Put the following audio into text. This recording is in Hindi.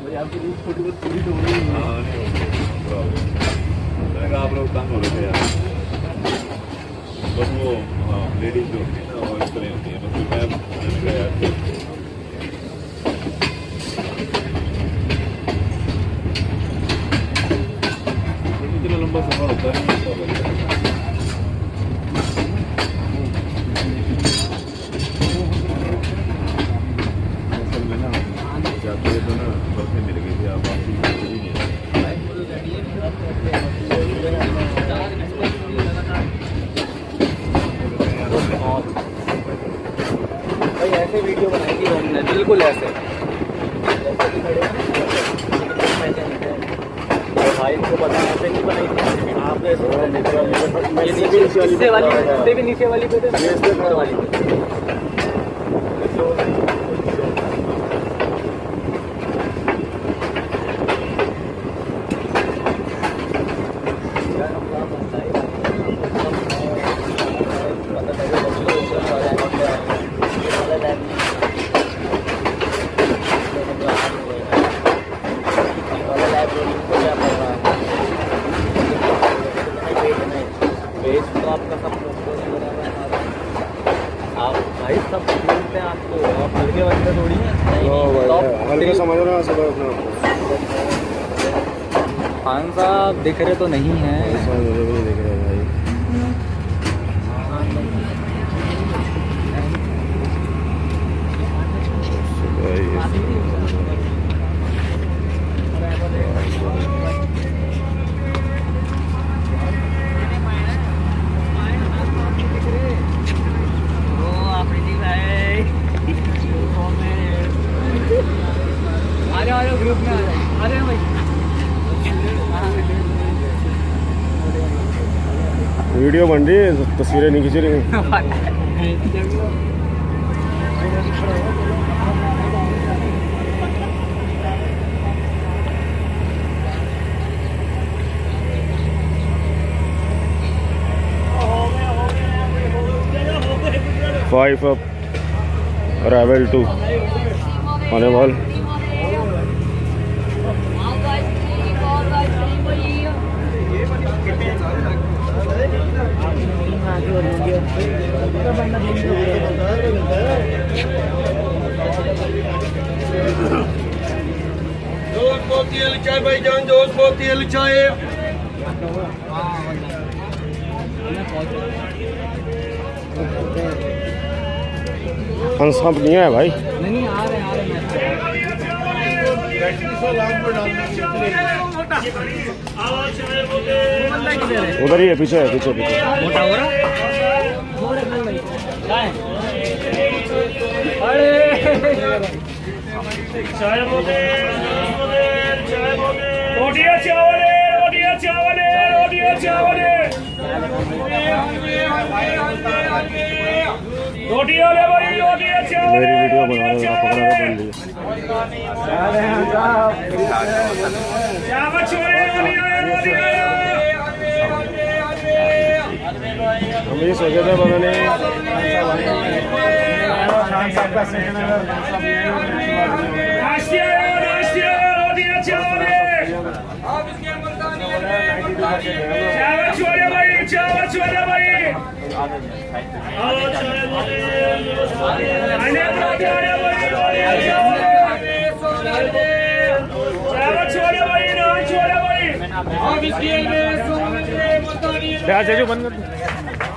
आपकी नींद छोटी बहुत पूरी तो हो रही है। हाँ नहीं आप लोग तंग हो रहे थे यार। बस वो लेडीज जो होती है ना वो इस तरह होती है, बस मैंने कहा यार इतना लंबा सफर होता है असल में ना जाते तो ना बसें मिल गई थी, आप वापसी ही नहीं भाई ऐसे वीडियो बनाएंगे हमने बिल्कुल ऐसे भाई को पता है ऐसे नहीं बनाई थी आप इससे वाली इससे भी नीचे वाली पे थे वाली आपका सब आप भाई सब बोलते हैं आपको, आप हल्के बंदे थोड़ी हैं। हल्के समझ रहे हैं सब अपना। खान साहब दिख रहे तो नहीं हैं, मुझे भी नहीं दिख रहे भाई। ग्रुप में आ रहे हैं भाई। वीडियो बन रही है, तस्वीरें नहीं खींच रही हैं। 5 up arrival to Honeywell. चाय भाई जान दोस्त बहुत तेल चाय हंस हंप नहीं है भाई। नहीं आ रहे उधर ही है, पीछे है, पीछे पीछे। मोटा हो रहा रोटियां चावले रोटियां चावले रोटियां चावले रोटियां ले भाई रोटियां चावले। मेरी वीडियो बना रहे हो, पकड़ा के बन हम ये सोचे थे बनाने। चावल भाई चावल भाई क्या बंद कर।